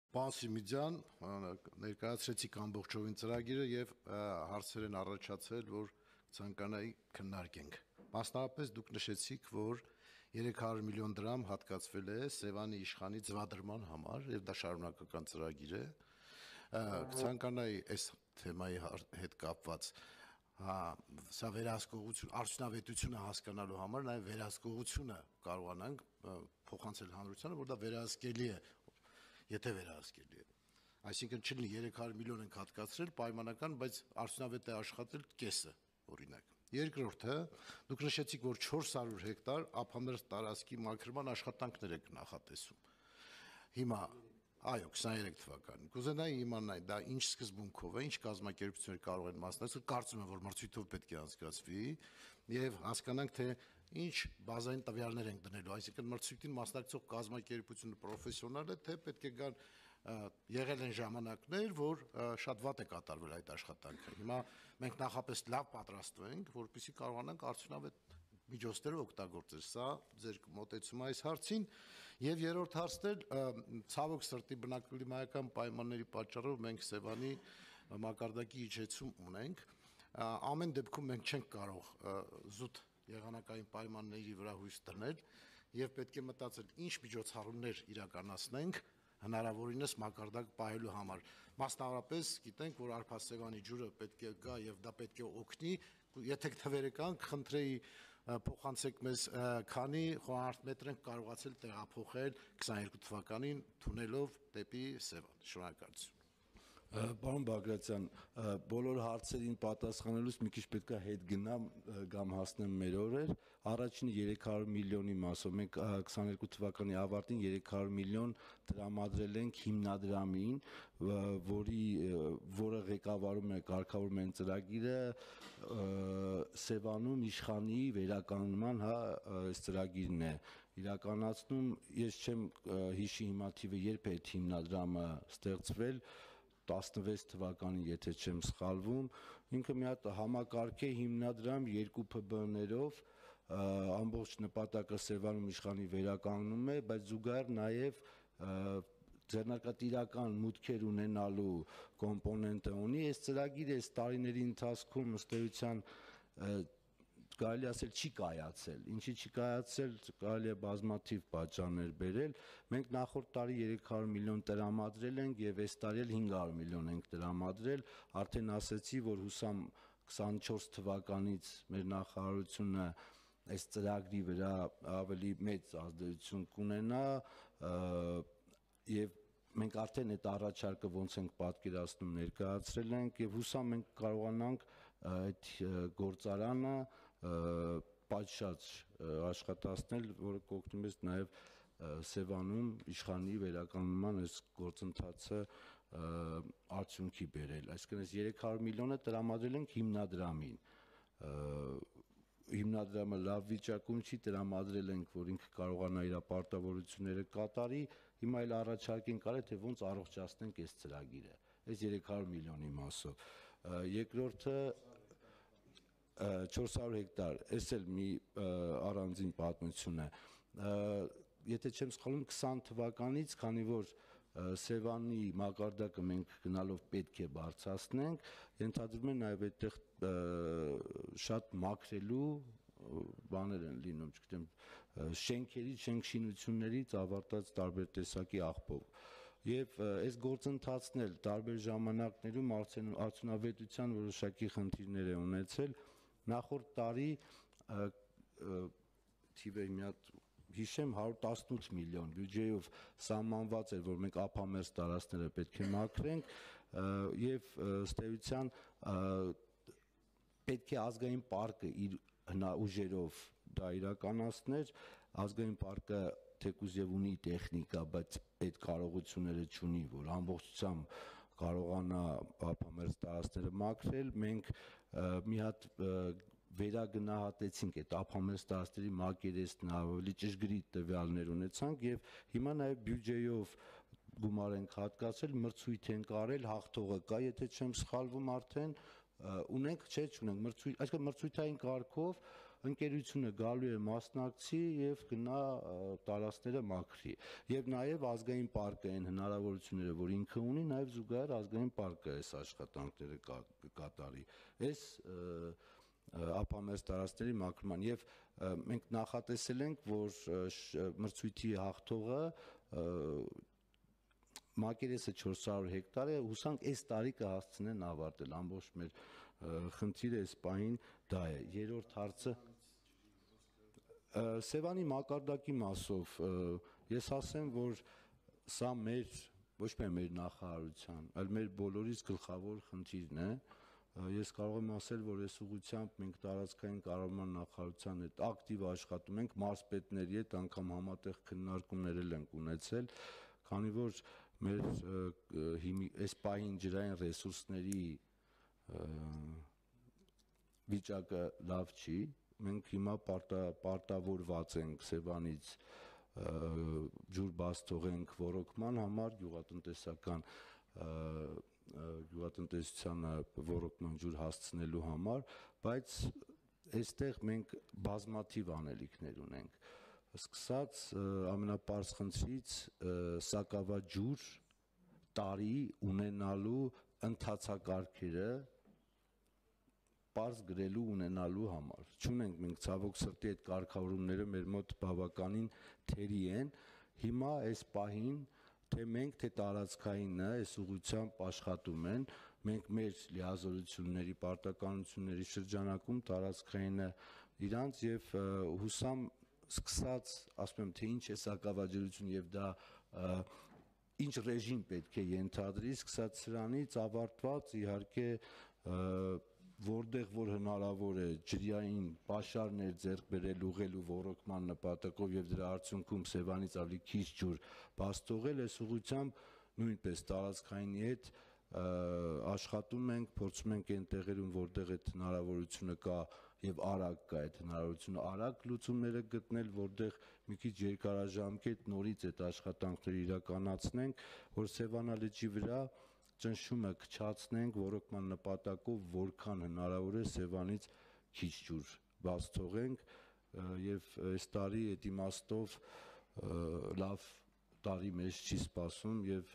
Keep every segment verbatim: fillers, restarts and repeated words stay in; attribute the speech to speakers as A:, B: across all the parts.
A: Պարոն Սիմիդյան, ներկայացրեցիք ամբողջովին ծրագիրը եւ հարցեր են առաջացել, որ ցանկանայի քննարկենք։ Մասնավորապես դուք նշեցիք, որ երեք հարյուր միլիոն դրամ հատկացվել է Սևանի իշխանի ձվադրման համար եւ դա շարունակական ծրագիր է։ Ցանկանայի այս թեմայի հետ կապված հա սա վերահսկողություն արդյունավետությունը հասկանալու համար նաեւ վերահսկողությունը կարողանանք փոխանցել հանրությանը, որ դա վերահսկելի է, եթե վերահսկելի է։ Այսինքն չլինի երեք հարյուր միլիոն ենք հատկացրել պայմանական, բայց արդյունավետ է աշխատել կեսը, օրինակ։ Երկրորդը, դուք նշեցիք, որ չորս հարյուր հեկտար ափամերձ տարածքի մաքրման աշխատանքներ եք նախատեսում։ Հիմա այո, քսաներեք թվականին։ Կուզենայի իմանալ, դա ինչ սկզբունքով է, ինչ կազմակերպություններ կարող են մասնակցել, կարծում եմ, որ մրցույթով պետք է անցկացվի եւ հասկանանք, թե ինչ բազային տվյալներ ենք դնելու, այսինքն մրցույթին մասնակցող կազմակերպությունը պրոֆեսիոնալ է, թե պետք է գան եղել են ժամանակներ, որ շատ վատ է կատարվել այդ աշխատանքը։ Հիմա մենք նախապես լավ պատրաստվում ենք, որպեսզի կարողանանք արդյունավետ միջոցները օգտագործել։ Սա ձեր մոտեցումը այս հարցին եւ երրորդ հարցն էլ ցավոք սրտի բնակլիմայական պայմանների պատճառով մենք Սևանի մակարդակի իջեցում ունենք։ Ամեն դեպքում մենք չենք կարող զուտ եղանակային պայմանների վրա հույս դնել եւ պետք է մտածել ինչ միջոցառումներ իրականացնենք հնարավորինս մակարդակ պահելու համար։ Մասնավորապես գիտենք, որ Արփասեվանի ջուրը պետք է գա եւ դա պետք է օգնի, եթե թվերը կան, խնդրեի փոխանցեք մեզ քանի խոհարարմետր ենք կարողացել տեղափոխել քսաներկու թվականին թունելով դեպի Սևան։ Շնորհակալություն։
B: Պարոն Բագրատյան, բոլոր հարցերին պատասխանելուց մի քիչ պետք է հետ գնամ կամ հասնեմ մեր օրեր։ Առաջինը երեք հարյուր միլիոնի մասով մենք քսաներկու թվականի ավարտին երեք հարյուր միլիոն տրամադրել ենք հիմնադրամին, որի որը ղեկավարում է կարգավորում են ծրագիրը Սևանում իշխանի վերականգնման, հա, այս ծրագիրն է իրականացնում։ Ես չեմ հիշի հիմա թիվը երբ է այդ հիմնադրամը ստեղծվել, տասնվեց թվականին, եթե չեմ սխալվում, ինքը մի հատ համակարգ է հիմնադրամ երկու Փ B-ներով, ամբողջ նպատակը Սևանում իշխանի վերականգնում է, բայց զուգահեռ նաև ձեռնարկատիրական մուտքեր ունենալու կոմպոնենտ ունի։ Այս ծրագիրը այս տարիների ընթացքում ըստ էության կարելի ասել չի կայացել, ինչի չի կայացել, կարելի է բազմաթիվ պատճառներ բերել։ Մենք նախորդ տարի երեք հարյուր միլիոն տրամադրել ենք եւ այս տարի էլ հինգ հարյուր միլիոն ենք տրամադրել, արդեն ասացի, որ հուսամ քսանչորս թվականից մեր նախարարությունը այս ծրագրի վրա ավելի մեծ ազդեցություն կունենա եւ մենք արդեն այդ առաջարկը ոնց ենք պատկերացնում ներկայացրել ենք եւ հուսամ մենք կարողանանք այդ գործարանը պատշաճ աշխատացնել, որը կօգնի մեզ նաեւ Սևանում իշխանի վերականգնման այս գործընթացը արդյունքի բերել։ Այսինքն այս երեք հարյուր միլիոնը տրամադրել ենք հիմնադրամին։ Հիմնադրամը լավ վիճակում չի, տրամադրել ենք, որ ինքը կարողանա իր պարտավորությունները կատարի, հիմա էլ առաջարկ ենք արել, թե ոնց առողջացնենք այս ծրագիրը, այս երեք հարյուր միլիոնի մասով։ Երկրորդը չորս հարյուր հեկտար, այս էլ մի առանձին պատմություն է։ Եթե չեմ սխալվում, քսան թվականից, քանի որ Սևանի մակարդակը մենք գնալով պետք է բարձրացնենք, ենթադրում են նաև այդտեղ շատ մաքրելու բաներ են լինում, չգիտեմ, շենքերի, շենքշինություններից ավարտած տարբեր տեսակի աղբով։ Եվ այս գործընթացն էլ տարբեր ժամանակներում արդյունավետության որոշակի խնդիրներ է ունեցել։ Նախորդ տարի թիվը մի հատ հիշեմ հարյուր տասնութ միլիոն բյուջեով սահմանված էր, որ մենք ափամերձ տարածքները պետք է մաքրենք եւ ըստ էության պետք է ազգային պարկը իր ուժերով դա իրականացներ, ազգային պարկը թեկուզ եւ ունի տեխնիկա, բայց այդ կարողությունները չունի, որ ամբողջությամբ կարողանա ափամերձ տարածքները մաքրել։ Մենք մի հատ վերագնահատեցինք այդ ափամերձ տարածքների մակերեսն, ավելի ճշգրիտ տվյալներ ունեցանք եւ հիմա նաեւ բյուջեով գումար ենք հատկացրել, մրցույթ ենք արել, հաղթողը կա, եթե չեմ սխալվում արդեն ունենք, չէ, չունենք մրցույթ, այսինքն մրցույթային կարգով ընկերությունը գալու է մասնակցի եւ գնա տարածքները մաքրի։ Եվ նաեւ ազգային պարկը այն հնարավորությունները, որ ինքը ունի, նաեւ զուգահեռ ազգային պարկը այս աշխատանքները կկատարի։ Այս ափամերձ տարածքների մաքրման եւ մենք նախատեսել ենք, որ մրցույթի հաղթողը մակերեսը չորս հարյուր հեկտար է, հուսանք այս տարի կհասցնեն ավարտել, ամբողջ մեր խնդիրը այս պահին դա է։ Երրորդ հարցը Սևանի մակարդակի մասով ես ասեմ, որ սա մեր ոչ միայն մեր նախարարության, այլ մեր բոլորիս գլխավոր խնդիրն է։ Ես կարող եմ ասել, որ այս ուղղությամբ մենք տարածքային կառավարման նախարարության հետ ակտիվ աշխատում ենք, մարզպետների հետ անգամ համատեղ քննարկումներ ենք ունեցել, քանի որ մեր այս պահին ջրային ռեսուրսների վիճակը լավ չի, մենք հիմա պարտավորված ենք Սևանից ջուր բաց թողենք ոռոգման համար, գյուղատնտեսական գյուղատնտեսությանը ոռոգման ջուր հասցնելու համար, բայց այստեղ մենք բազմաթիվ անելիքներ ունենք, սկսած ամենապարզ խնդրից սակավաջուր տարի ունենալու ընթացակարգերը պարզ գրելու ունենալու համար։ Չունենք մենք ցավոք սրտի այդ կարգավորումները մեր մոտ բավականին թերի են։ Հիմա այս պահին թե մենք, թե տարածքայինը այս ուղղությամբ աշխատում են, մենք մեր լիազորությունների, պարտականությունների շրջանակում տարածքայինը իրանց եւ հուսամ սկսած, ասում եմ, թե ինչ է սակավաջրություն եւ դա ինչ ռեժիմ պետք է ենթադրի, սկսած սրանից ավարտված իհարկե որտեղ որ հնարավոր է ջրային պաշարներ ձեռք բերել ուղղելու ոռոգման նպատակով եւ դրա արդյունքում Սևանից ավելի քիչ ջուր բաց թողել, այս ուղղությամբ նույնպես տարածքայինի հետ աշխատում ենք, փորձում ենք այն տեղերում, որտեղ այդ հնարավորությունը կա եւ արագ կա այդ հնարավորությունը արագ լուծումները գտնել, որտեղ մի քիչ երկարաժամկետ նորից այդ աշխատանքները իրականացնենք, որ Սևանա լճի վրա ճնշումը քչացնենք ոռոգման նպատակով, որքան հնարավոր է Սևանից քիչ ջուր բաց թողենք եւ այս տարի այդ իմաստով լավ տարի մեզ չի սպասում եւ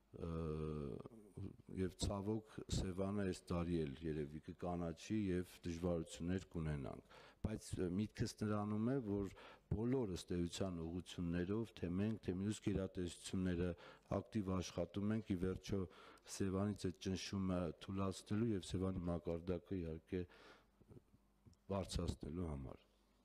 B: եւ ցավոք Սևանը այս տարի էլ երևի կկանաչի եւ դժվարություններ կունենանք, բայց միտքս նրանում է, որ բոլոր ըստ էության ուղղություններով, թե մենք, թե մյուս գերատեսչությունները ակտիվ աշխատում ենք, ի վերջո Սևանից այդ ճնշումը թուլացնելու եւ Սևանի մակարդակը իհարկե բարձրացնելու համար։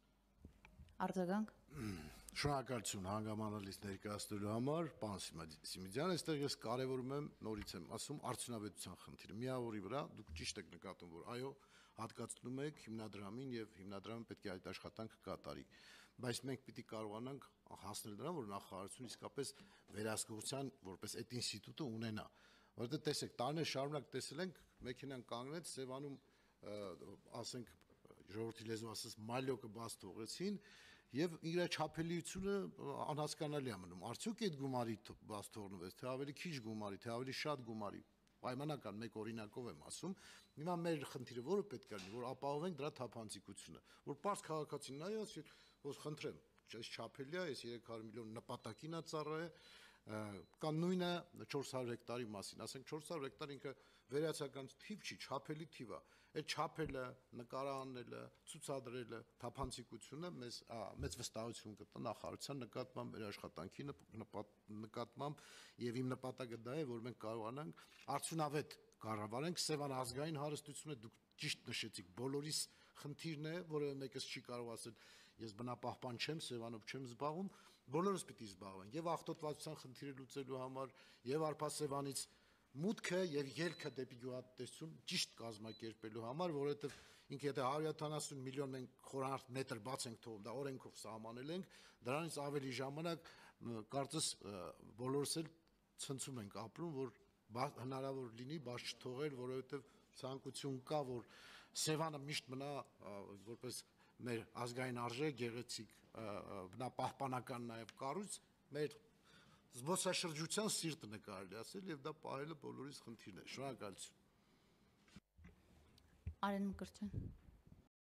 C: Արձագանք։
A: Շնորհակալություն հանգամանալից ներկայացնելու համար, պարոն Սիմիդյան, այստեղ ես կարևորում եմ, նորից եմ ասում, արդյունավետության խնդիրը։ Միավորի վրա դուք ճիշտ եք նկատում, որ այո, հատկացնում եք հիմնադրամին եւ հիմնադրամը պետք է այդ աշխատանքը կատարի։ Բայց մենք պիտի կարողանանք հասնել նրան, որ նախարարությունը իսկապես վերահսկողության որպես այդ ինստիտուտը ունենա։ Որովհետեւ տեսեք, տարիներ շարունակ տեսել ենք, մեքենան կանգնեց Սևանում, ասենք ժողովրդի լեզու ասած մալյոկը բաց թողեցին եւ իր չափելիությունը անհասկանալի է մնում։ Արդյոք այդ գումարի բաց թողնվեց, թե ավելի քիչ գումարի, թե ավելի շատ գումարի։ Պայմանական մեկ օրինակով եմ ասում։ Հիմա մեր խնդիրը որը պետք է լինի, որ ապահովենք դրա թափանցիկությունը, որ պարզ քաղաքացին նայած, որ խնդրեմ, այս չափելի է, այս երեք հարյուր միլիոն նպատակին է ծառայ, կան նույնը չորս հարյուր հեկտարի մասին, ասենք չորս հարյուր հեկտար ինքը վերացական թիվ չի, չափելի թիվ է։ Այդ չափելը, նկարանելը, ցուցադրելը, թափանցիկությունը մեզ մեծ վստահություն կտա նախարարության նկատմամբ, մեր աշխատանքի նկատմամբ եւ իմ նպատակը դա է, որ մենք կարողանանք արդյունավետ կառավարենք Սևան ազգային հարստությունը, դուք ճիշտ նշեցիք, բոլորիս խնդիրն է, որը մեկս չի կարող ասել, ես բնապահպան չեմ, Սևանով չեմ զբաղվում, բոլորս պիտի զբաղվենք եւ աղտոտվածության խնդիրը լուծելու համար, եւ Արփասևանից մուտքը եւ ելքը դեպի գյուղատնտեսություն ճիշտ կազմակերպելու համար, որովհետեւ ինքը եթե հարյուր յոթանասուն միլիոն մենք խորանարդ մետր բաց ենք թողում, դա օրենքով սահմանել ենք, դրանից ավելի ժամանակ կարծես բոլորս էլ ցնցում ենք ապրում, որ հնարավոր լինի բաց չթողել, որովհետեւ ցանկություն կա, որ Սևանը միշտ մնա որպես մեր ազգային արժե, գեղեցիկ բնապահպանական նաեւ կառույց, մեր զբոսաշրջության սիրտն է կարելի ասել եւ դա պահելը բոլորիս խնդիրն է։ Շնորհակալություն։
C: Արեն Մկրտչյան։